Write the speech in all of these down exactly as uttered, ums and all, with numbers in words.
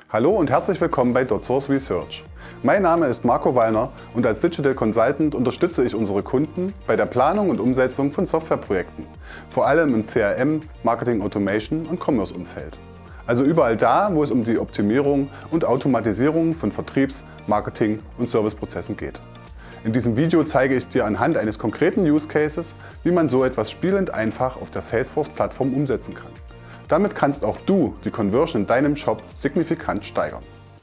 Hallo und herzlich willkommen bei DotSource Research. Mein Name ist Marco Wallner und als Digital Consultant unterstütze ich unsere Kunden bei der Planung und Umsetzung von Softwareprojekten, vor allem im C R M, Marketing Automation und Commerce-Umfeld. Also überall da, wo es um die Optimierung und Automatisierung von Vertriebs-, Marketing- und Serviceprozessen geht. In diesem Video zeige ich dir anhand eines konkreten Use Cases, wie man so etwas spielend einfach auf der Salesforce-Plattform umsetzen kann. Damit kannst auch du die Conversion in deinem Shop signifikant steigern.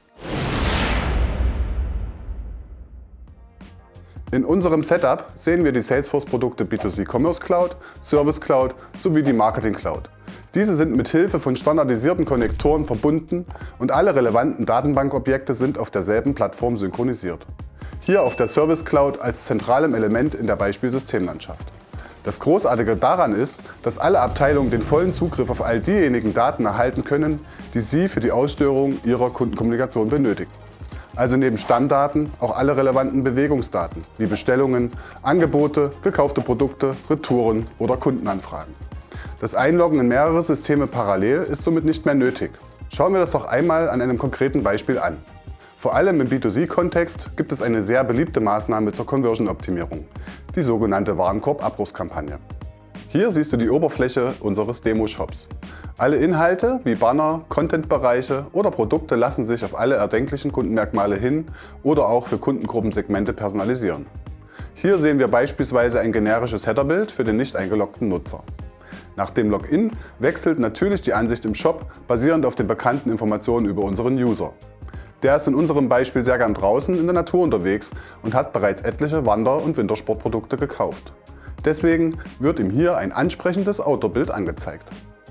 In unserem Setup sehen wir die Salesforce-Produkte B zwei C Commerce Cloud, Service Cloud sowie die Marketing Cloud. Diese sind mit Hilfe von standardisierten Konnektoren verbunden und alle relevanten Datenbankobjekte sind auf derselben Plattform synchronisiert. Hier auf der Service Cloud als zentralem Element in der Beispielsystemlandschaft. Das Großartige daran ist, dass alle Abteilungen den vollen Zugriff auf all diejenigen Daten erhalten können, die sie für die Aussteuerung ihrer Kundenkommunikation benötigen. Also neben Stammdaten auch alle relevanten Bewegungsdaten, wie Bestellungen, Angebote, gekaufte Produkte, Retouren oder Kundenanfragen. Das Einloggen in mehrere Systeme parallel ist somit nicht mehr nötig. Schauen wir das doch einmal an einem konkreten Beispiel an. Vor allem im B zwei C-Kontext gibt es eine sehr beliebte Maßnahme zur Conversion-Optimierung, die sogenannte Warenkorb-Abrufskampagne. Hier siehst du die Oberfläche unseres Demo-Shops. Alle Inhalte wie Banner, Content-Bereiche oder Produkte lassen sich auf alle erdenklichen Kundenmerkmale hin oder auch für Kundengruppensegmente personalisieren. Hier sehen wir beispielsweise ein generisches Headerbild für den nicht eingeloggten Nutzer. Nach dem Login wechselt natürlich die Ansicht im Shop basierend auf den bekannten Informationen über unseren User. Der ist in unserem Beispiel sehr gern draußen in der Natur unterwegs und hat bereits etliche Wander- und Wintersportprodukte gekauft. Deswegen wird ihm hier ein ansprechendes Outdoor-Bild angezeigt.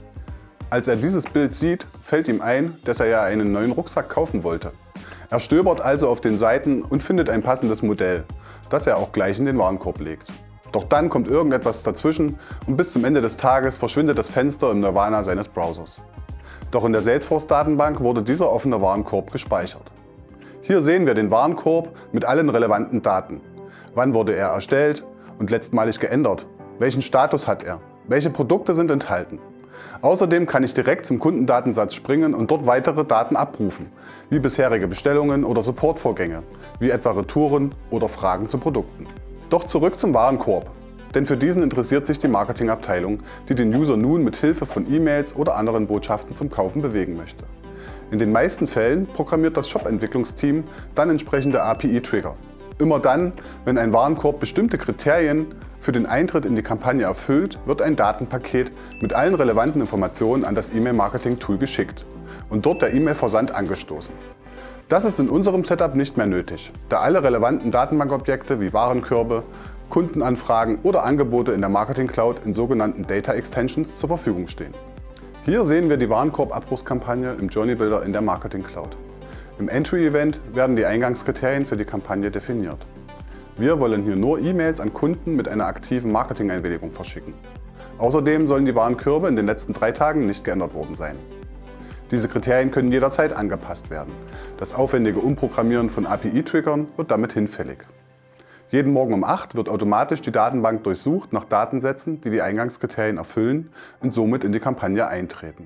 Als er dieses Bild sieht, fällt ihm ein, dass er ja einen neuen Rucksack kaufen wollte. Er stöbert also auf den Seiten und findet ein passendes Modell, das er auch gleich in den Warenkorb legt. Doch dann kommt irgendetwas dazwischen und bis zum Ende des Tages verschwindet das Fenster im Nirvana seines Browsers. Doch in der Salesforce-Datenbank wurde dieser offene Warenkorb gespeichert. Hier sehen wir den Warenkorb mit allen relevanten Daten. Wann wurde er erstellt und letztmalig geändert? Welchen Status hat er? Welche Produkte sind enthalten? Außerdem kann ich direkt zum Kundendatensatz springen und dort weitere Daten abrufen, wie bisherige Bestellungen oder Supportvorgänge, wie etwa Retouren oder Fragen zu Produkten. Doch zurück zum Warenkorb. Denn für diesen interessiert sich die Marketingabteilung, die den User nun mit Hilfe von E-Mails oder anderen Botschaften zum Kaufen bewegen möchte. In den meisten Fällen programmiert das Shop-Entwicklungsteam dann entsprechende A P I-Trigger. Immer dann, wenn ein Warenkorb bestimmte Kriterien für den Eintritt in die Kampagne erfüllt, wird ein Datenpaket mit allen relevanten Informationen an das E-Mail-Marketing-Tool geschickt und dort der E-Mail-Versand angestoßen. Das ist in unserem Setup nicht mehr nötig, da alle relevanten Datenbankobjekte wie Warenkörbe, Kundenanfragen oder Angebote in der Marketing Cloud in sogenannten Data Extensions zur Verfügung stehen. Hier sehen wir die Warenkorb-Abrufskampagne im Journey Builder in der Marketing Cloud. Im Entry-Event werden die Eingangskriterien für die Kampagne definiert. Wir wollen hier nur E-Mails an Kunden mit einer aktiven Marketing-Einwilligung verschicken. Außerdem sollen die Warenkörbe in den letzten drei Tagen nicht geändert worden sein. Diese Kriterien können jederzeit angepasst werden. Das aufwendige Umprogrammieren von A P I-Triggern wird damit hinfällig. Jeden Morgen um acht wird automatisch die Datenbank durchsucht nach Datensätzen, die die Eingangskriterien erfüllen und somit in die Kampagne eintreten.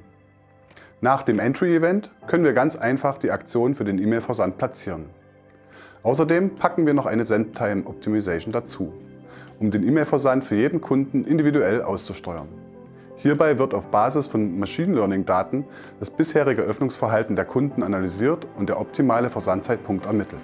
Nach dem Entry-Event können wir ganz einfach die Aktion für den E-Mail-Versand platzieren. Außerdem packen wir noch eine Send-Time-Optimization dazu, um den E-Mail-Versand für jeden Kunden individuell auszusteuern. Hierbei wird auf Basis von Machine Learning-Daten das bisherige Öffnungsverhalten der Kunden analysiert und der optimale Versandzeitpunkt ermittelt.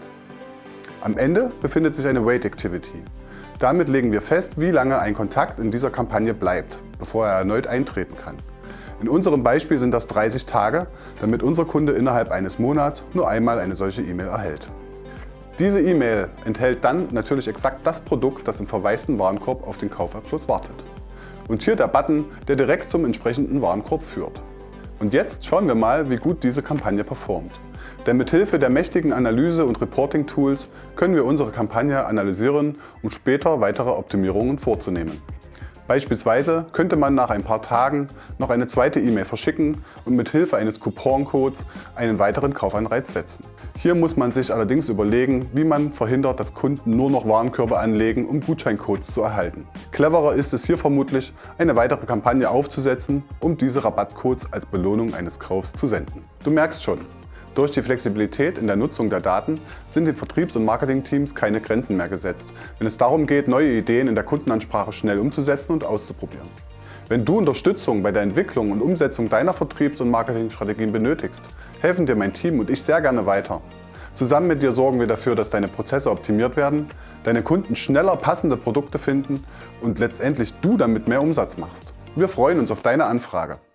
Am Ende befindet sich eine Wait Activity. Damit legen wir fest, wie lange ein Kontakt in dieser Kampagne bleibt, bevor er erneut eintreten kann. In unserem Beispiel sind das dreißig Tage, damit unser Kunde innerhalb eines Monats nur einmal eine solche E-Mail erhält. Diese E-Mail enthält dann natürlich exakt das Produkt, das im verwaisten Warenkorb auf den Kaufabschluss wartet. Und hier der Button, der direkt zum entsprechenden Warenkorb führt. Und jetzt schauen wir mal, wie gut diese Kampagne performt. Denn mit Hilfe der mächtigen Analyse- und Reporting-Tools können wir unsere Kampagne analysieren, um später weitere Optimierungen vorzunehmen. Beispielsweise könnte man nach ein paar Tagen noch eine zweite E-Mail verschicken und mit Hilfe eines Couponcodes einen weiteren Kaufanreiz setzen. Hier muss man sich allerdings überlegen, wie man verhindert, dass Kunden nur noch Warenkörbe anlegen, um Gutscheincodes zu erhalten. Cleverer ist es hier vermutlich, eine weitere Kampagne aufzusetzen, um diese Rabattcodes als Belohnung eines Kaufs zu senden. Du merkst schon, Durch die Flexibilität in der Nutzung der Daten sind den Vertriebs- und Marketingteams keine Grenzen mehr gesetzt, wenn es darum geht, neue Ideen in der Kundenansprache schnell umzusetzen und auszuprobieren. Wenn du Unterstützung bei der Entwicklung und Umsetzung deiner Vertriebs- und Marketingstrategien benötigst, helfen dir mein Team und ich sehr gerne weiter. Zusammen mit dir sorgen wir dafür, dass deine Prozesse optimiert werden, deine Kunden schneller passende Produkte finden und letztendlich du damit mehr Umsatz machst. Wir freuen uns auf deine Anfrage.